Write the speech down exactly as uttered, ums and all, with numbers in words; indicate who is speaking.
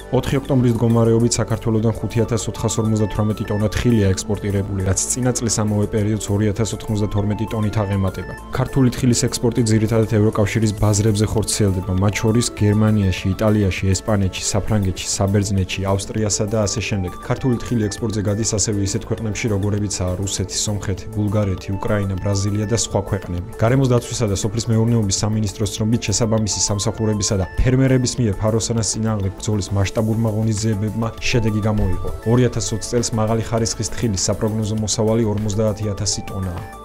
Speaker 1: ოთხი ოქტომბრის მდგომარეობით საქართველოსდან ხუთი ათას ოთხას ორმოცდათვრამეტი ტონა თხილია ექსპორტირებული, რაც წინა წლის ამავე პერიოდს ორი ათას ოთხმოცდათორმეტი ტონით აღემატება. ქართული თხილის ექსპორტი ძირითადად ევროკავშირის ბაზრებზე ხორციელდება, მათ შორის გერმანიაში, იტალიაში, ესპანეთში, საფრანგეთში, საბერძნეთში, ავსტრიასა და ასე შემდეგ. ქართული თხილი ექსპორტზე გადის ასევე ისეთ ქვეყნებში, როგორებიცაა რუსეთი, სომხეთი, ბულგარეთი, უკრაინა, ბრაზილია და სხვა ქვეყნები. გარემოს დაცვისა და სოფლის მეურნეობის სამინისტროს ცნობით, შესაბამისი სამსახურებისა და ფერმერების მიერ ფაროსანას წინააღმდეგ ბრძოლის მასშტაბურმა ღონისძიებებმა შედეგი გამოიღო. ორი ათას ოცი წელს მაღალი ხარისხის თხილის საპროგნოზო მოსავალი ორმოცდაათი ათასი ტონაა.